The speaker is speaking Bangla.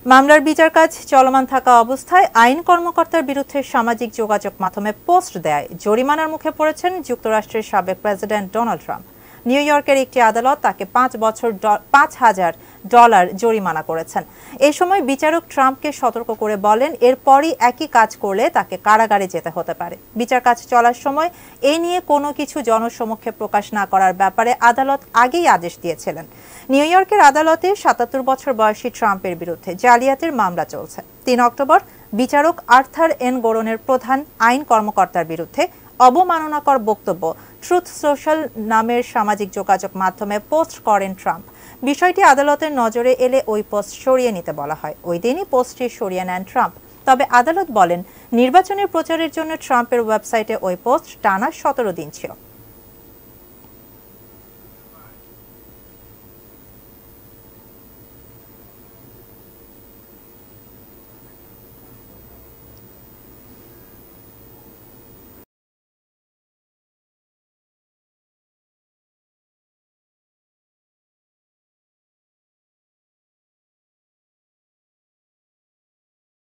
মামলার বিচার কাজ চলমান থাকা অবস্থায় আইন কর্মকর্তার বিরুদ্ধে সামাজিক যোগাযোগ মাধ্যমে পোস্ট দেয় জরিমানার মুখে পড়েছেন যুক্তরাষ্ট্রের সাবেক প্রেসিডেন্ট ডোনাল্ড ট্রাম্প। নিউ ইয়র্কের একটি আদালত তাকে 5 বছর $5,000 জরিমানা করেছেন। এই সময় বিচারক ট্রাম্পকে সতর্ক করে বলেন এরপরই একই কাজ করলে তাকে কারাগারে যেতে হতে পারে। বিচার কাজ চলার সময় এ নিয়ে কোনো কিছু জনসমক্ষে প্রকাশ না করার ব্যাপারে আদালত আগেই আদেশ দিয়েছিলেন। নিউ ইয়র্কের আদালতে 77 বছর বয়সী ট্রাম্পের বিরুদ্ধে জালিয়াতির মামলা চলছে। 3 অক্টোবর বিচারক আর্থার এন গোরনের প্রধান আইন কর্মকর্তার বিরুদ্ধে অবমাননাকর বক্তব্য ট্রুথ সোশ্যাল নামের সামাজিক যোগাযোগ মাধ্যমে পোস্ট করেন ট্রাম্প। বিষয়টি আদালতের নজরে এলে ওই পোস্ট সরিয়ে নিতে বলা হয়। ওই দিনই পোস্টটি সরিয়ে নেন ট্রাম্প। তবে আদালত বলেন নির্বাচনের প্রচারের জন্য ট্রাম্পের ওয়েবসাইটে ওই পোস্ট টানা 17 দিন ছিল।